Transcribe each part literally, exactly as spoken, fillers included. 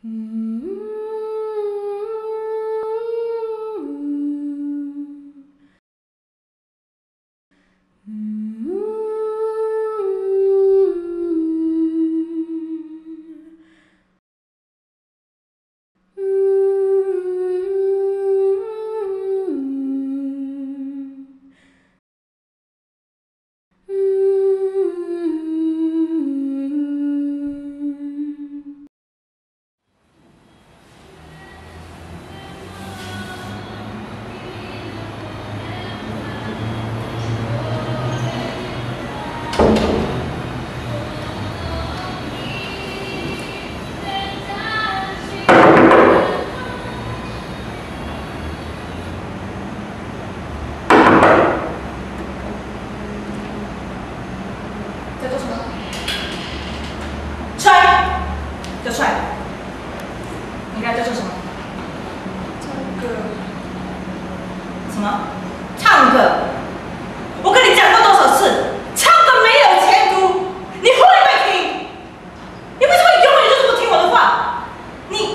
叫出来！你该这是什么？ 唱歌。 什么？唱歌？我跟你讲过多少次，唱歌没有前途，你会不会听？你为什么永远就是不听我的话？你。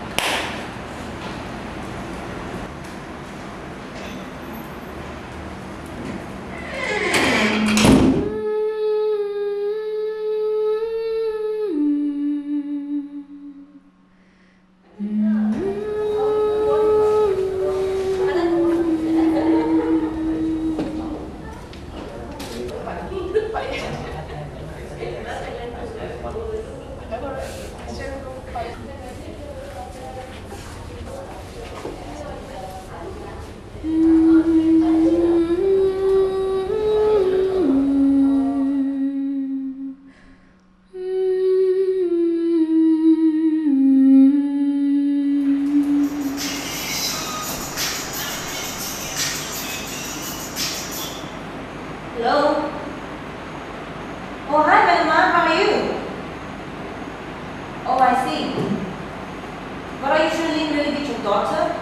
Hello? Oh, hi, Madam. How are you? Oh, I see. But are you sure Lynn really beat your daughter?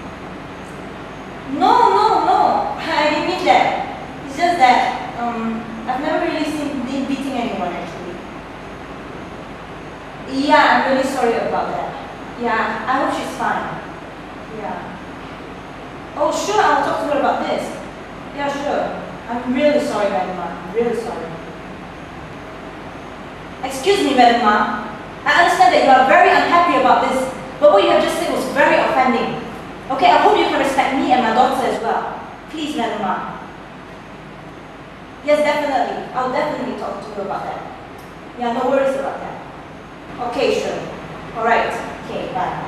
No, no, no. I didn't mean that. It's just that um, I've never really seen Lynn beating anyone, actually. Yeah, I'm really sorry about that. Yeah, I hope she's fine. Yeah. Oh, sure, I'll talk to her about this. Yeah, sure. I'm really sorry, Madam Ma. I'm really sorry. Excuse me, Madam Ma. I understand that you are very unhappy about this, but what you have just said was very offending. Okay, I hope you can respect me and my daughter as well. Please, Madam Ma. Yes, definitely. I'll definitely talk to her about that. Yeah, no worries about that. Okay, sure. Alright. Okay, bye.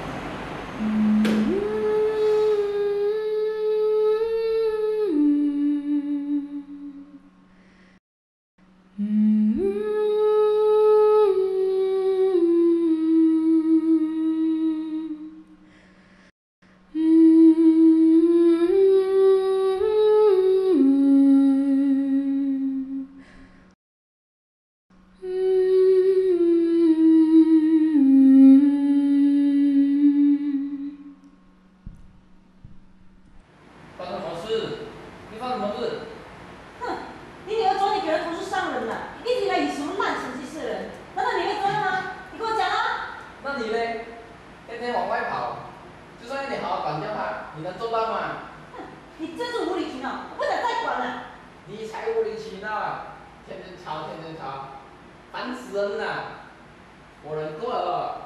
你能做到吗？ 哼，你真是无理取闹，我不想再管了。 你才无理取闹啊！天天吵，天天吵，烦死人了！我忍够了。